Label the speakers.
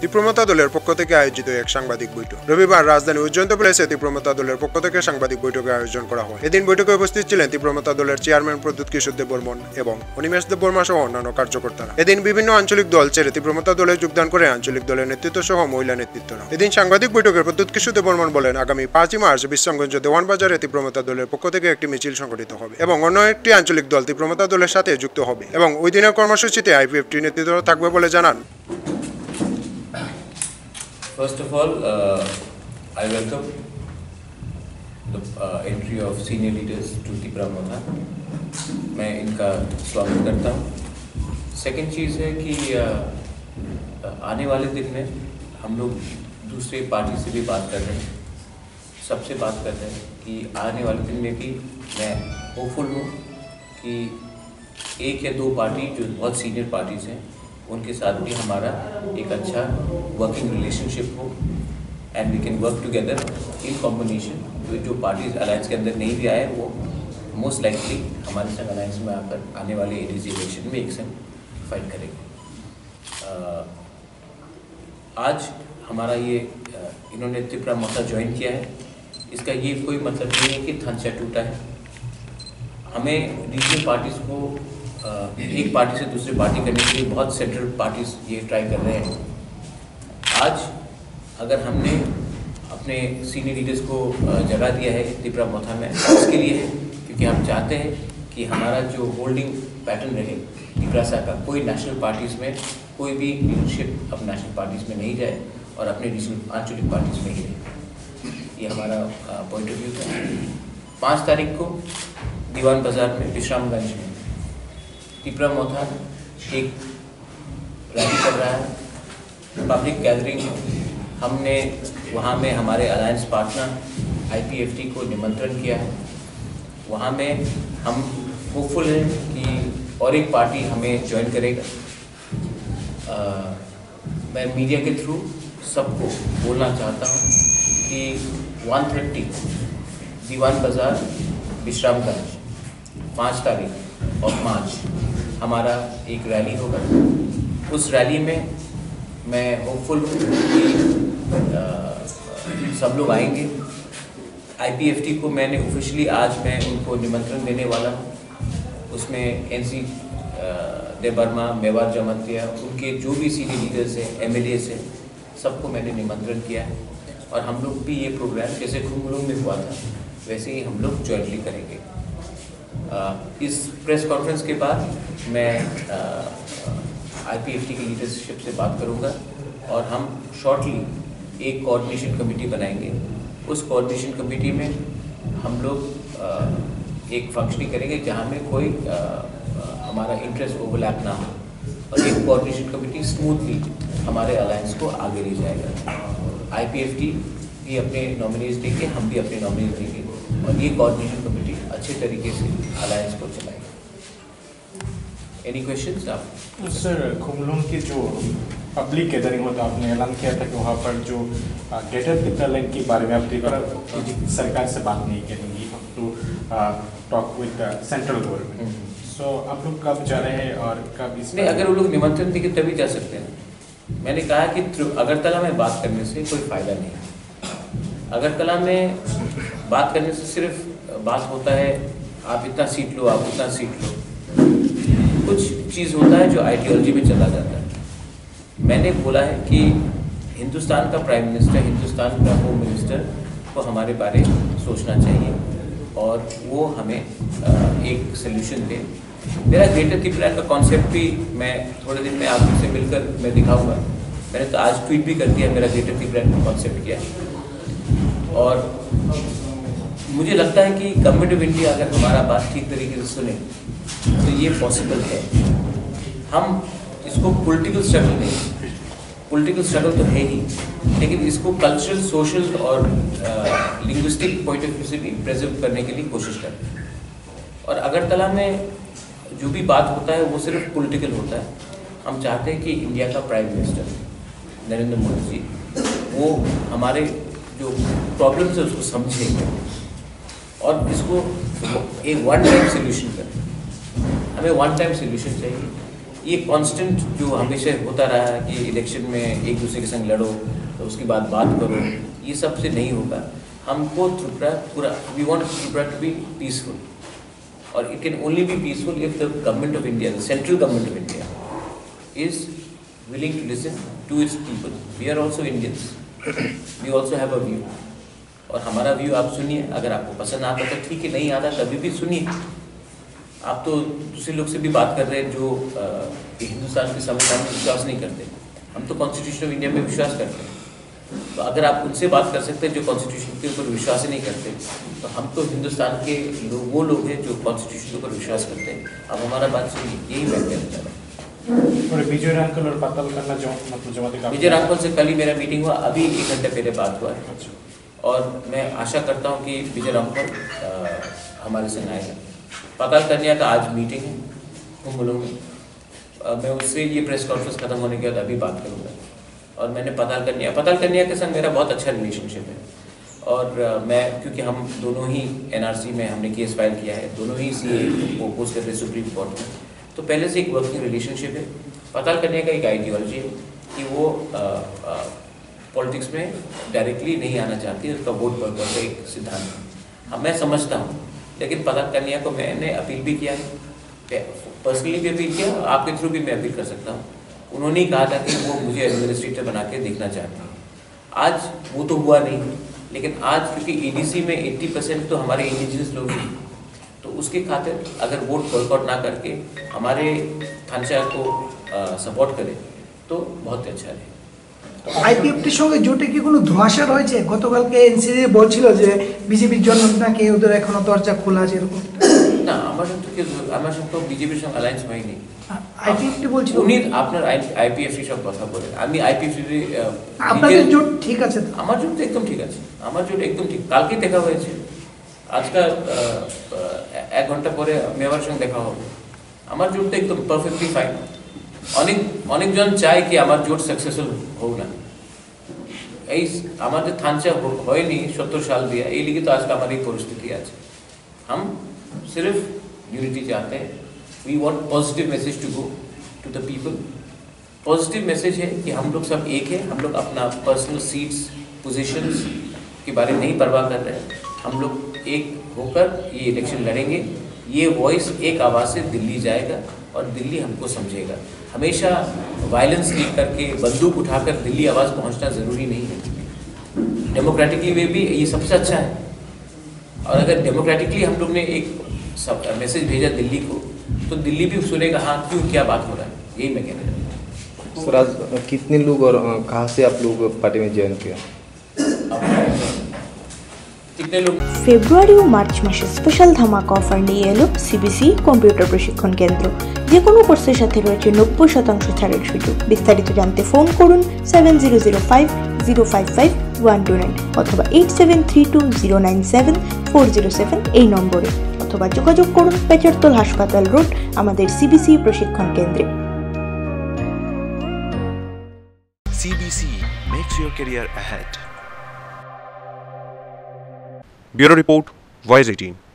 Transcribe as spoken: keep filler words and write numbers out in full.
Speaker 1: তীব্রমতা দলের পক্ষ থেকে আয়োজিত এক সাংবাদিক বৈঠক। রবিবার রাজধানী উজ্জয়ন্ত প্লেসে তীব্রমতা দলের পক্ষ থেকে সাংবাদিক বৈঠকের আয়োজন করা হয়। এদিন বৈঠকে উপস্থিত ছিলেন তীব্রমতা দলের চেয়ারম্যান প্রদ্যুৎ কিশোর দেববর্মন এবং অনিমেষ দেববর্মা সহ অন্যান্য কার্যকর্তারা। এদিন বিভিন্ন আঞ্চলিক দল ছেড়ে তীব্রমতা দলে যোগদান করে আঞ্চলিক দলের নেতৃত্ব সহ মহিলা নেতৃত্বরা। এদিন সাংবাদিক বৈঠকে প্রদ্যুৎ কিশোর দেববর্মন বলেন, আগামী পাঁচই মার্চ বিশ্রামগঞ্জ দেওয়ান বাজারে তীব্রমতা দলের পক্ষ থেকে একটি মিছিল সংগঠিত হবে এবং অন্য একটি আঞ্চলিক দল তীব্রমতা দলের সাথে যুক্ত হবে এবং ওই দিনের কর্মসূচিতে আইপিএফটি নেতৃত্ব থাকবে বলে জানান।
Speaker 2: First of all, uh, I welcome the uh, entry of senior leaders to তীব্রমতা। मैं इनका स्वागत करता हूँ। सेकेंड चीज़ है कि uh, आने वाले दिन में हम लोग दूसरे पार्टी से भी बात कर रहे हैं, सबसे बात कर रहे हैं कि आने वाले दिन में भी मैं होपफुल हूँ कि एक या दो पार्टी जो बहुत सीनियर पार्टीज़ हैं उनके साथ भी हमारा एक अच्छा वर्किंग रिलेशनशिप हो and we can work together in combination. जो पार्टीज अलायंस के अंदर नहीं भी आए वो मोस्ट लाइकली हमारे संग अलायंस में आकर आने वाले एडीसी इलेक्शन में एक संग फाइट करेंगे। आज हमारा ये इन्होंने तीब्रमता ज्वाइन किया है, इसका ये कोई मतलब नहीं है कि थंचा टूटा है। हमें रीजनल पार्टीज़ को एक पार्टी से दूसरी पार्टी करने के लिए बहुत सेंट्रल पार्टीज ये ट्राई कर रहे हैं। आज अगर हमने अपने सीनियर लीडर्स को जगह दिया है तीब्रमता में, इसके लिए है क्योंकि हम चाहते हैं कि हमारा जो होल्डिंग पैटर्न रहे टीपरासा का, कोई नेशनल पार्टीज़ में कोई भी लीडरशिप अब नेशनल पार्टीज़ में नहीं जाए और अपने रीजनल आंचलिक पार्टीज़ में ही रहे। ये हमारा पॉइंट ऑफ व्यू था। पाँच तारीख को दीवान बाज़ार में विश्रामगंज में तीब्रमता एक रैली कर रहा है, पब्लिक गैदरिंग। हमने वहाँ में हमारे अलायंस पार्टनर आईपीएफटी को निमंत्रण किया है। वहाँ में हम होपफुल हैं कि और एक पार्टी हमें ज्वाइन करेगा। आ, मैं मीडिया के थ्रू सबको बोलना चाहता हूँ कि वन थर्टी दीवान बाज़ार विश्रामगंज पाँच तारीख और मार्च हमारा एक रैली होगा। उस रैली में मैं होपफुल हूँ कि सब लोग आएंगे। आईपीएफटी को मैंने ऑफिशियली आज मैं उनको निमंत्रण देने वाला हूँ। उसमें एनसी देबबर्मा, मेवार जमतिया, उनके जो भी सीनियर लीडर्स हैं, एमएलएस हैं, सबको मैंने निमंत्रण किया है और हम लोग भी ये प्रोग्राम जैसे खुमलुंग में हुआ था वैसे ही हम लोग जॉइंटली करेंगे। Uh, इस प्रेस कॉन्फ्रेंस के बाद मैं आईपीएफटी की लीडरशिप से बात करूंगा और हम शॉर्टली एक कोऑर्डिनेशन कमेटी बनाएंगे। उस कोऑर्डिनेशन कमेटी में हम लोग uh, एक फंक्शनिंग करेंगे जहां में कोई uh, uh, हमारा इंटरेस्ट ओवरलैप ना हो और एक कोऑर्डिनेशन कमेटी स्मूथली हमारे अलायंस को आगे ले जाएगा। आईपीएफटी भी अपने नॉमिनीज देंगे, हम भी अपने नॉमिनीज देंगे और ये कोऑर्डिनेशन कमेटी अच्छे तरीके से अलायंस को चलाएगा। एनी क्वेश्चंस आप?
Speaker 3: सर, खुमलुंग की जो पब्लिक गैदरिंग होता आपने ऐलान किया था कि वहाँ पर जो ग्रेटर तिब्बत लाइन के बारे में आप सरकार से बात नहीं करेंगी, हम to talk with central government. So आप लोग कब जा रहे हैं और कब इस
Speaker 2: नहीं, अगर वो लोग निमंत्रण देंगे तभी जा सकते हैं। मैंने कहा कि अगरतला में बात करने से कोई फ़ायदा नहीं। अगरतला में बात करने से सिर्फ बात होता है आप इतना सीट लो, आप उतना सीट लो, कुछ चीज़ होता है जो आइडियोलॉजी में चला जाता है। मैंने बोला है कि हिंदुस्तान का प्राइम मिनिस्टर, हिंदुस्तान का होम मिनिस्टर को हमारे बारे में सोचना चाहिए और वो हमें एक सल्यूशन दे। मेरा ग्रेटर त्रिपुरा का कॉन्सेप्ट भी मैं थोड़े दिन में आपसे मिलकर मैं दिखाऊंगा। मैंने तो आज ट्वीट भी कर दिया मेरा ग्रेटर त्रिपुरा का कॉन्सेप्ट क्या है। और मुझे लगता है कि गवर्नमेंट ऑफ इंडिया अगर हमारा बात ठीक तरीके से सुने तो ये पॉसिबल है। हम इसको पॉलिटिकल स्ट्रगल नहीं, पॉलिटिकल स्ट्रगल तो है ही, लेकिन इसको कल्चरल, सोशल और लिंग्विस्टिक पॉइंट ऑफ व्यू से भी प्रिजर्व करने के लिए कोशिश करते हैं। और अगरतला में जो भी बात होता है वो सिर्फ पॉलिटिकल होता है। हम चाहते हैं कि इंडिया का प्राइम मिनिस्टर नरेंद्र मोदी जी वो हमारे जो प्रॉब्लम्स है उसको समझेंगे और इसको एक वन टाइम सोल्यूशन करें। हमें वन टाइम सोल्यूशन चाहिए। ये कांस्टेंट जो हमेशा होता रहा है कि इलेक्शन में एक दूसरे के संग लड़ो तो उसके बाद बात करो, ये सब से नहीं होगा। हमको त्रिपुरा पूरा we want Tripura to be peaceful, और it can only be peaceful if the government of India, the central government of India is willing to listen to its people. We are also Indians. We also have a view. और हमारा view आप सुनिए, अगर आपको पसंद आता तो ठीक है, नहीं आता तभी भी सुनिए। आप तो दूसरे लोग से भी बात कर रहे हैं जो आ, हिंदुस्तान के संविधान में विश्वास नहीं करते। हम तो कॉन्स्टिट्यूशन ऑफ इंडिया में विश्वास करते हैं। तो अगर आप उनसे बात कर सकते हैं जो कॉन्स्टिट्यूशन के ऊपर विश्वास ही नहीं करते, तो हम तो हिंदुस्तान के लोग वो लोग हैं जो कॉन्स्टिट्यूशन के ऊपर विश्वास करते हैं। अब हमारा बात सुनिए, यही मैं कहना चाह रहा हूँ।
Speaker 3: और विजय रांकल और पाताल करना जो मतलब जमाती का
Speaker 2: विजय रांकल से कल ही मेरा मीटिंग हुआ, अभी एक घंटे पहले बात हुआ है।
Speaker 3: अच्छा।
Speaker 2: और मैं आशा करता हूँ कि विजय रांकल हमारे संग आएगा। पाताल कन्या का आज मीटिंग है कुंभलों में, आ, मैं उससे ये प्रेस कॉन्फ्रेंस खत्म होने के बाद अभी बात करूँगा। और मैंने पाताल कन्या पाताल कन्या के संग मेरा बहुत अच्छा रिलेशनशिप है, और आ, मैं क्योंकि हम दोनों ही एनआरसी में हमने केस फाइल किया है, दोनों ही सीए को पोस्ट करते सुप्रीम कोर्ट में, तो पहले से एक वर्किंग रिलेशनशिप है। पाताल कन्या का एक आइडियोलॉजी है कि वो पॉलिटिक्स में डायरेक्टली नहीं आना चाहती है, उसका वोट वर्क का एक सिद्धांत है। हाँ, मैं समझता हूँ, लेकिन पाताल कन्या को मैंने अपील भी किया है, पर्सनली भी अपील किया, आपके थ्रू भी मैं अपील कर सकता हूँ। उन्होंने ही कहा था कि वो मुझे एडमिनिस्ट्रेटर बना के देखना चाहते हैं। आज वो तो हुआ नहीं, लेकिन आज क्योंकि ईडीसी में अस्सी परसेंट तो हमारे इंडिजिनस लोग हैं, तो उसके खातिर अगर वोट वर्कआउट ना करके हमारे थानचा को सपोर्ट करे तो बहुत अच्छा है।
Speaker 4: আইপিএফটির সঙ্গে জোটে কি কোনো ধোঁয়াশা রয়েছে? গতকালকে এনসিডি বলছিল যে বিজেপির জন্য নাকি ওদের এখনো দরজা খোলা আছে এরকম।
Speaker 2: না, আমার সঙ্গে কি আমার সঙ্গে তো বিজেপির সঙ্গে অ্যালায়েন্স হয়নি।
Speaker 4: আইপিএফটি বলছিল
Speaker 2: উনি আপনার আইপিএফটি সব কথা বলে, আমি আইপিএফটি
Speaker 4: আপনাদের জোট ঠিক আছে তো?
Speaker 2: আমার জোট একদম ঠিক আছে, আমার জোট একদম ঠিক। কালকে দেখা হয়েছে, আজকাল এক ঘন্টা পরে মেয়র সঙ্গে দেখা হবে। আমার জোট তো একদম পারফেক্টলি ফাইন। অনেক অনেকজন চায় কি আমার জোট সাকসেসফুল হোক না, এই আমাদের থানচা হয়নি সত্তর সাল দিয়ে, এই লিগে তো আজকে আমার এই পরিস্থিতি আছে। हम सिर्फ यूनिटी चाहते हैं, we want positive message to go to the people. Positive message है कि हम लोग सब एक है, हम लोग अपना पर्सनल सीट्स पोजीशंस के बारे में नहीं परवाह कर रहे हैं, हम लोग एक होकर ये इलेक्शन लड़ेंगे। ये वॉइस एक आवाज़ से दिल्ली जाएगा और दिल्ली हमको समझेगा। हमेशा वायलेंस लीक करके बंदूक उठाकर दिल्ली आवाज़ पहुंचना ज़रूरी नहीं है। डेमोक्रेटिकली वे भी ये सबसे अच्छा है, और अगर डेमोक्रेटिकली हम लोग ने एक सब मैसेज भेजा दिल्ली को, तो दिल्ली भी सुनेगा हाँ क्यों क्या बात हो रहा है। यही मैं कहना चाहता हूँ।
Speaker 5: सर आज कितने लोग और कहाँ से आप लोग पार्टी में ज्वाइन किया?
Speaker 2: कितने लोग?
Speaker 6: ফেব্রুয়ারি ও মার্চ মাসে স্পেশাল ধামাকা অফার নিয়ে এলো সিবিসি কম্পিউটার প্রশিক্ষণ কেন্দ্র। যে কোনো কোর্সের সাথে রয়েছে নব্বই শতাংশ ছাড়ের সুযোগ। বিস্তারিত জানতে ফোন করুন seven zero zero five zero five five one two nine অথবা eight seven three two zero nine seven four zero seven এই নম্বরে, অথবা যোগাযোগ করুন পেচারতল হাসপাতাল রোড আমাদের সিবিসি প্রশিক্ষণ কেন্দ্রে।
Speaker 7: C B C makes your career ahead.
Speaker 1: Bureau Report, Voice eighteen.